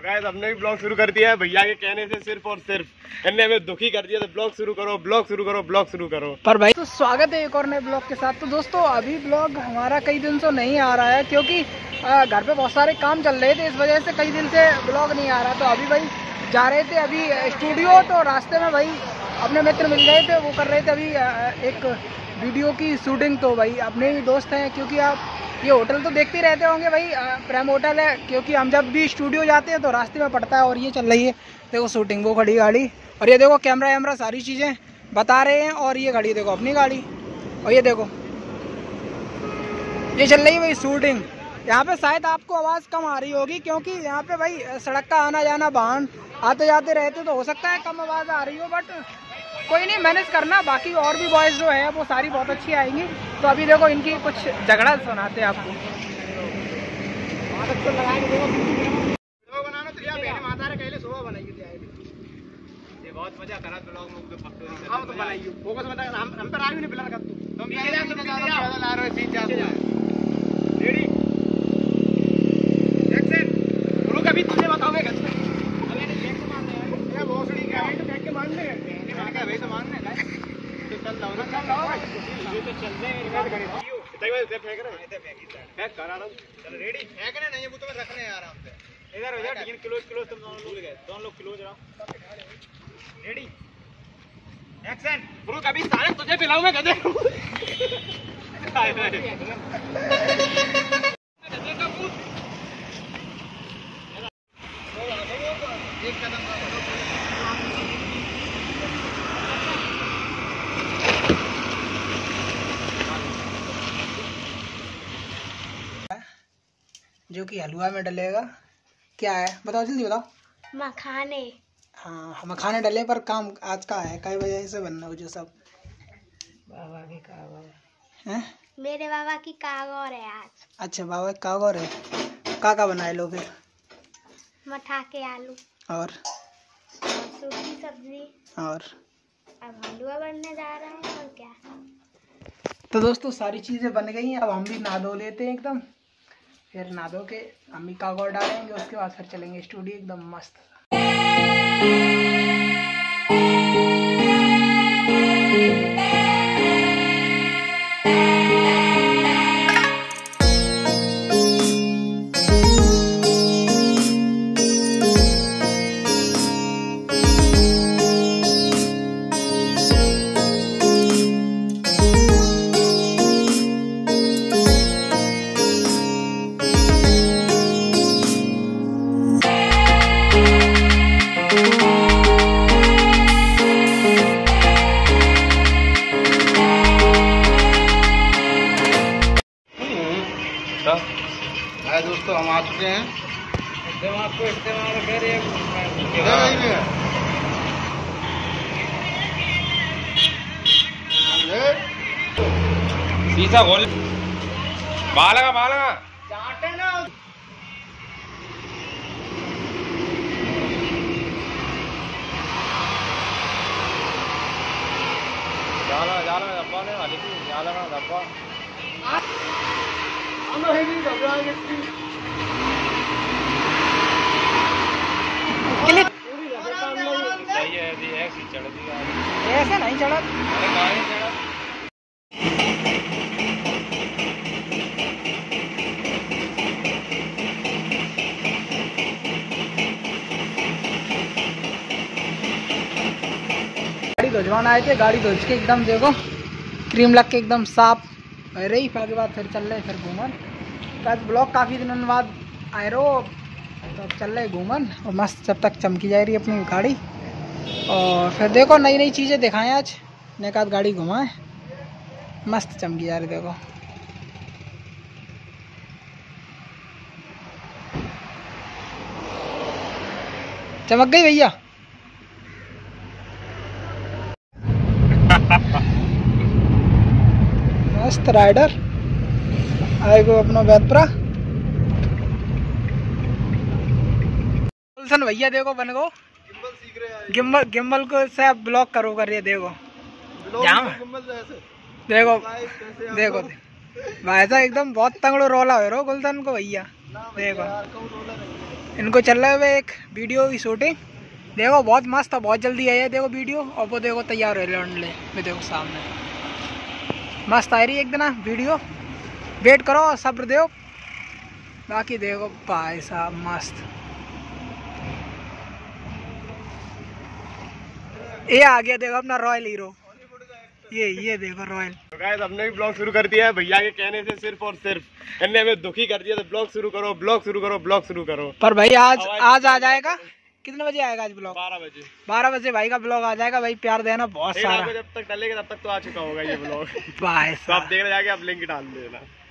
Guys हमने भी blog शुरू कर दिया है भैया के कहने से, सिर्फ और सिर्फ इन्होंने हमें दुखी कर दिया। तो ब्लॉग शुरू करो, ब्लॉग शुरू करो, ब्लॉग शुरू करो। पर भाई तो स्वागत है एक और नए ब्लॉग के साथ। तो दोस्तों अभी ब्लॉग हमारा कई दिन से नहीं आ रहा है क्योंकि घर पे बहुत सारे काम चल रहे थे, इस वजह से कई दिन से ब्लॉग नहीं आ रहा। तो अभी भाई जा रहे थे अभी स्टूडियो, तो रास्ते में भाई अपने मित्र मिल गए थे, वो कर रहे थे अभी एक वीडियो की शूटिंग। तो भाई अपने ही दोस्त हैं, क्योंकि आप ये होटल तो देखते ही रहते होंगे भाई, प्रेम होटल है। क्योंकि हम जब भी स्टूडियो जाते हैं तो रास्ते में पड़ता है। और ये चल रही है देखो शूटिंग, वो खड़ी गाड़ी, और ये देखो कैमरा वैमरा सारी चीज़ें बता रहे हैं। और ये गाड़ी देखो अपनी गाड़ी, और ये देखो ये चल रही है भाई शूटिंग। यहाँ पे शायद आपको आवाज़ कम आ रही होगी क्योंकि यहाँ पे भाई सड़क का आना जाना, वाहन आते जाते रहते, तो हो सकता है कम आवाज़ आ रही हो, बट कोई नहीं, मैनेज करना। बाकी और भी वॉइस जो है वो सारी बहुत अच्छी आएंगी। तो अभी देखो इनकी कुछ झगड़ा सुनाते हैं आपको। बहुत मजा करा ब्लॉग में, हम तो बनाइए फोकस में हम पर आयु नहीं पिला कर तुम पीछे जा, तुम ज्यादा ला रहे हो, सीट जा। Ready action. रुक अभी तुझे बताओगे घर पे अबे ने बैग तो मारना है, ये भोसड़ी क्या है, तो बैग के मारने हैं। मैंने कहा भाई तो मारने है, तो चल जाओ ना, चल जाओ ये तो चल जाए। इधर करें इधर इधर फेंक रहे हैं, इधर फेंक करा रहा हूं। चल रेडी, फेंकने नहीं है वो, तुम्हें रखने हैं आराम से। इधर हो जा, लेकिन क्लोज क्लोज तुम दोनों लोग क्लोज रहो। Ready action. रुक अभी सारे तुझे पिलाऊं मैं गधे। एक कदम जो कि हलवा में डलेगा। क्या है बताओ, जल्दी बताओ। मखाने। हाँ मखाने डले, पर काम आज का है, कई वजह से बनना हो जो सब बाबा की कागौर है। मेरे बाबा की कागौर है आज। अच्छा बाबा की कागौर है, का बनाए लो फिर? मठा के आलू और सूखी सब्जी, और अब हलवा बनने जा रहा है। और क्या। तो दोस्तों सारी चीज़ें बन गई हैं, अब हम भी नहा धो लेते हैं एकदम। फिर नहा धो के हम भी कागौर डालेंगे, उसके बाद फिर चलेंगे स्टूडियो एकदम मस्त। दोस्तों हम आ चुके हैं। दिमाग को इस्तेमाल करें। शीशा खोल, बालगा बालगा चाटे ना। जाला जाला में डब्बा ने वाली थी, जाला में डब्बा हम है नहीं घबराएंगे इसकी। सही है, ऐसी ऐसी चढ़ दी गाड़ी। ऐसे नहीं चढ़ा, अरे गाड़ी चढ़ा। गाड़ी धोजवान आए थे, गाड़ी धोज के एकदम देखो क्रीम लग के एकदम साफ रही। फिर के बाद फिर चल रहे फिर घूमन। तो आज ब्लॉग काफ़ी दिनों बाद आए रहो, तो अब चल रहे घूमन और मस्त जब तक चमकी जा रही है अपनी गाड़ी। और फिर देखो नई नई चीज़ें दिखाएं, आज एक आध गाड़ी घुमाएं, मस्त चमकी जा रही देखो। चमक गई भैया। मस्त राइडर आएगो अपना बैतपुरा। भैया देखो बन गो गिम्बल, गिम्बल को से ब्लॉक करो कर, ये देखो देखो देखो भाई साहब एकदम बहुत तंगड़ो रोला हो रो गुलशन को भैया देखो। इनको चल रहा है वे एक वीडियो की शूटिंग। देखो बहुत मस्त है, बहुत जल्दी आई है देखो वीडियो। और वो देखो तैयार हो रहे मैं देखो सामने मस्त आ रही है एक दिन वीडियो। वेट करो, सब्र दो। बाकी देखो भाई साहब मस्त। ये आ गया देखो अपना रॉयल हीरो। ये देखो रॉयल। तो गाइस हमने भी ब्लॉग शुरू कर दिया है भैया के कहने से, सिर्फ और सिर्फ इनने हमें दुखी कर दिया। तो ब्लॉग शुरू करो, ब्लॉग शुरू करो, ब्लॉग शुरू करो। पर भाई आज आ जाएगा। कितने बजे आएगा आज ब्लॉग? 12 बजे। 12 बजे भाई का ब्लॉग आ जाएगा। भाई प्यार देना बहुत सारा। जब तक डलेगा तब तक तो आ चुका होगा ये ब्लॉग। भाई तो आप देखने जाके आप लिंक डाल देना।